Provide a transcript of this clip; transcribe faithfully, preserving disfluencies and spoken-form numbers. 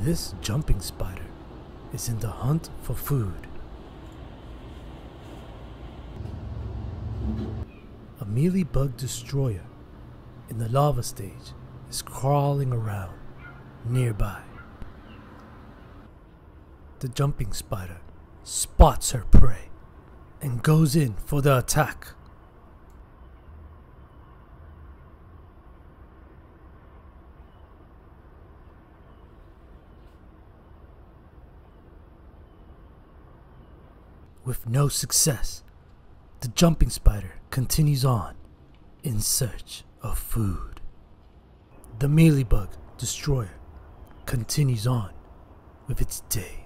This jumping spider is in the hunt for food. A mealybug destroyer in the larva stage is crawling around nearby. The jumping spider spots her prey and goes in for the attack. With no success, the jumping spider continues on in search of food. The mealybug destroyer continues on with its day.